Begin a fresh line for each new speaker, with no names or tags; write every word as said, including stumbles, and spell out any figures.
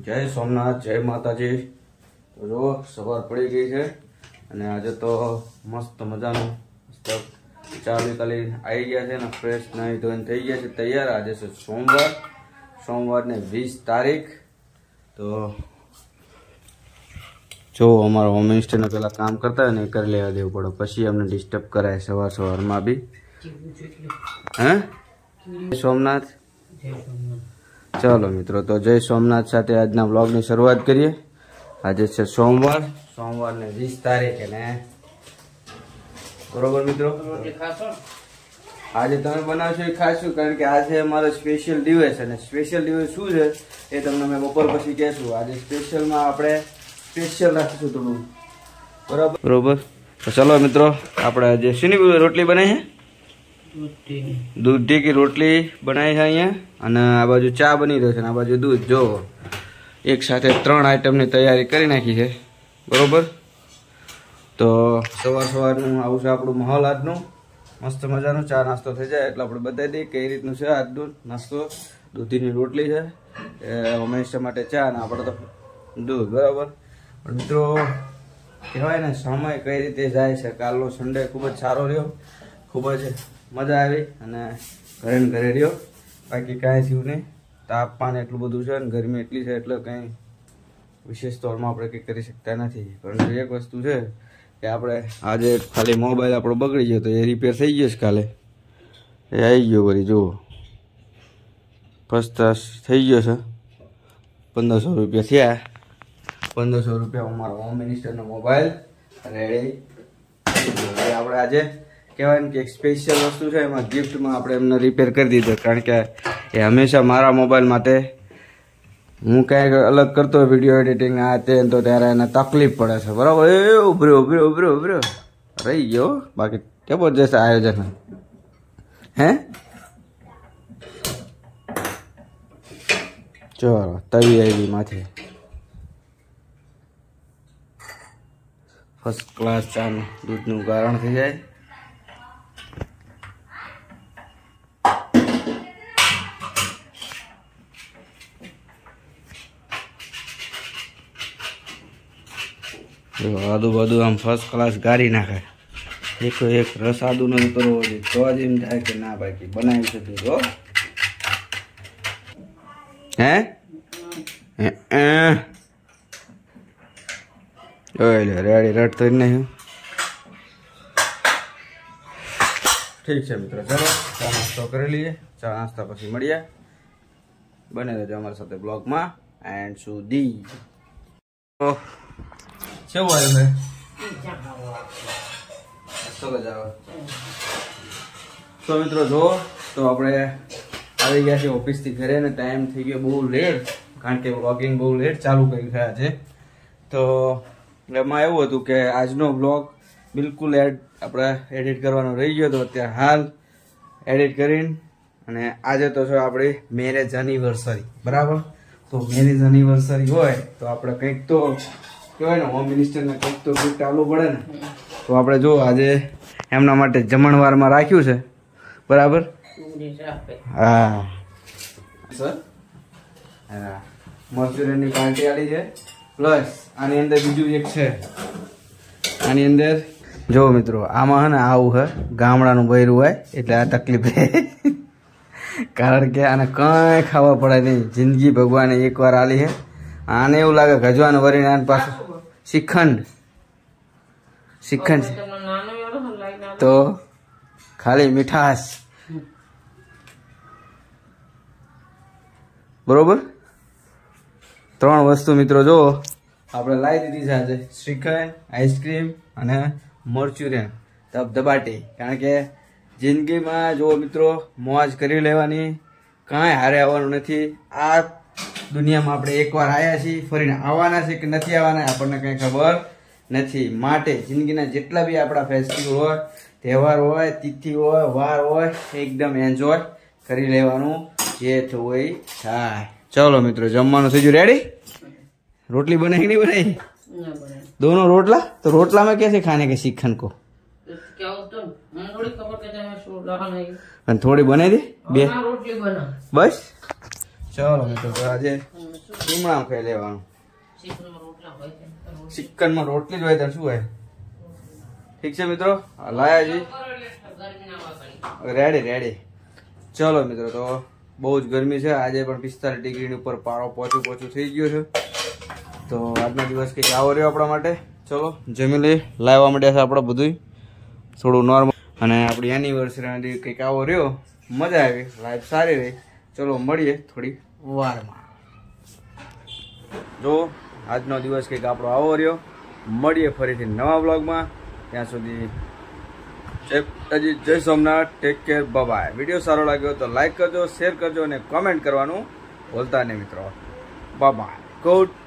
જય સોમનાથ, જય માતાજી। તો જો સવાર પડી ગઈ છે અને આજે તો મસ્ત મજાનું ચાલી કાલી આવી ગયા છે ને ફ્રેશ નાઈ ધોઈને થઈ ગયા છે તૈયાર। આજે છે સોમવાર, સોમવાર ને વીસ તારીખ। તો જો અમારા હોમ મિનિસ્ટરને પેલા કામ કરતા હોય ને કરી લેવા દેવું પડે, પછી અમને ડિસ્ટર્બ કરાય સવાર સવારમાં બી। હે સોમનાથ, चलो मित्रों, तो जय सोमनाथ साथे आजना ब्लॉग ની શરૂઆત કરીએ। આજે છે સોમવાર, સોમવાર ને વીસ તારીખે ને બરોબર મિત્રો। આજે તમે બનાવશો એ ખાશું, કારણ કે આજે અમારો સ્પેશિયલ દિવસ છે અને સ્પેશિયલ દિવસ શું છે એ તમને મેં બપોર પછી કહેશું। આજે સ્પેશિયલ માં આપણે સ્પેશિયલ રાખીશું થોડું, બરાબર બરોબર। તો ચલો મિત્રો, આપણે આજે શેની રોટલી બનાવી છે? दूध की रोटली बनाई है अँ आ बाजू चा बनी रही है, आ बाजू दूध। जो एक साथ त्रण आइटम की तैयारी कर नाखी है, बरोबर। तो सवार सवार आव आपणो माहौल आज मस्त मजा चा नास्तो थी जाए एट अपने बता दी कई रीतनु है आज नास्तो। दूधी की रोटली है हमेशा माटे चा ने आपणे तो दूध, बराबर। मित्रों कहवाय ने समय कई रीते जाए छे। कालनो संडे खूब ज सारो रह्यो, खूब ज मजा आई अने घरे ने घरे रह्यो, बाकी कई थयुं नहीं। तापमान एटलुं बधुं छे अने गरमी एटली छे એટલે कई विशेष तौरमा આપણે કંઈ કરી શકતા નથી। પરંતુ એક વસ્તુ છે કે આપણે આજે ખાલી મોબાઈલ આપણો બગડી ગયો તો એ રિપેર થઈ ગયો છે કાલે, એ આવી ગયો વળી જુઓ ફર્સ્ટ ક્લાસ થઈ ગયો છે। પંદરસો રૂપિયા થયા, પંદરસો રૂપિયા અમારો હોમ મિનિસ્ટરનો મોબાઈલ રેડી। આપણે આજે કહેવાય ને કે એક સ્પેશિયલ વસ્તુ છે એમાં ગિફ્ટમાં આપણે એમને રિપેર કરી દીધો, કારણ કે એ હંમેશા મારા મોબાઈલ માટે હું કાંઈક અલગ કરતો હોય વિડીયો એડિટિંગ આ તે તો ત્યારે એને તકલીફ પડે છે, બરાબર। એ ઉભર્યો ઉભર્યો ઉભર્યો ઉભર્યો રહી ગયો, બાકી જબરજસ્ત આયોજન હે। ચલો તવી આવી માથે, ફર્સ્ટ ક્લાસ ચાનું દૂધનું ગારણ થઈ જાય। आदू बादू आम फर्स्ट क्लास गाड़ी नाखे, एक एक रस आदू न उतरવો જોઈએ તો જ એમ થાય કે ના ભાઈ કે બનાવી છે તું જો હે ઓય રેડી રટ તો નહીં। ठीक है मित्रों, चलो चा नास्तो कर लीए। चा नास्ता पछी मळीए, बने रहेजो अमारी साथे ब्लॉग में एंड सुधी। तो કેવું આવ્યું છે? ચલો જાઓ। તો મિત્રો જો તો આપણે આવી ગયા છે ઓફિસથી ઘરે ને ટાઈમ થઈ ગયો બહુ લેટ, કારણ કે વ્લોગિંગ બહુ લેટ ચાલુ કર્યું છે આજે। તો એમાં એવું હતું કે આજનો વ્લોગ બિલકુલ એડ આપણે એડિટ કરવાનો રહી ગયો, તો અત્યારે હાલ એડિટ કરીને અને આજે તો છે આપણી મેરેજ એનિવર્સરી, બરાબર। તો મેરેજ એનિવર્સરી હોય તો આપણે કંઈક તો કહેવાય ને હોમ મિનિસ્ટરને કંઈક તો ગિફ્ટ આપવું પડે ને। તો આપણે જો આજે એમના માટે જમણવારમાં રાખ્યું છે, બરાબર। હા સર, હા મરચુરીની પાર્ટી આલી છે, પ્લસ આની અંદર બીજું એક છે। આની અંદર જો મિત્રો આમાં હે ને આવું હે ગામડાનું બૈરું હોય એટલે આ તકલીફ રહે, કારણ કે આને કંઈ ખાવા પડે નહીં। જિંદગી ભગવાને એકવાર આલી છે। આને એવું લાગે ગજવાનું વરીને આને પાછું શ્રીખંડ શ્રીખંડ તો ખાલી મીઠાશ, બરોબર। ત્રણ વસ્તુ મિત્રો જો આપણે લાવી દીધી છે આજે, શ્રીખંડ, આઈસ્ક્રીમ અને મરચુરિયન ધબધબાટી। કારણ કે જિંદગીમાં જો મિત્રો મોજ કરી લેવાની, કાંઈ હારે આવવાનું નથી। આ દુનિયામાં આપણે એકવાર આવ્યા છીએ, ફરીને આવવાના છે કે નથી આવવાના આપણને કંઈ ખબર નથી। માટે જિંદગીના જેટલા બી આપણા ફેસ્ટિવલ હોય, તહેવાર હોય, તિથિ હોય, વાર હોય, એકદમ એન્જોય કરી લેવાનું, જે થવું હોય થાય। ચલો મિત્રો જમવાનું થઈ ગયું રેડી? रोटली बनाई नहीं बनाई? दोनों रोटला? तो रोटला में कैसे खाने के श्रीखंड को? क्या होता है? थोड़ी खबर कहते हैं थोड़ी बनाई दे बे रोटली बना बस। चलो मित्रों तो आज સીમણામાં ખાઈ લેવાનું. ચિકનમાં રોટલી જ હોય ત્યારે શું હોય. ઠીક છે મિત્રો, લાયા જી રેડી રેડી. ચલો મિત્રો, તો બહુ જ ગરમી છે આજે પણ પિસ્તાલીસ ડિગ્રીની ઉપર પારો પોચું પોચું થઈ ગયો છે. તો આજનો દિવસ કંઈક આવો રહ્યો આપણા માટે. ચલો જમી લઈએ. લાવવા માંડ્યા છે આપણે બધું થોડું નોર્મલ, અને આપણી એનિવર્સરી કંઈક આવો રહ્યો. મજા આવી, લાઈફ સારી રહી. ચલો મળીએ થોડી વારમાં. જો આજનો દિવસ કંઈક આપણો આવો રહ્યો. મળીએ ફરીથી નવા બ્લોગમાં. ત્યાં સુધી જય માતાજી, જય Somnath, take care, bye. Video સારો લાગ્યો તો લાઈક કરજો, શેર કરજો અને કોમેન્ટ કરવાનું ભૂલતા નહીં મિત્રો. By, good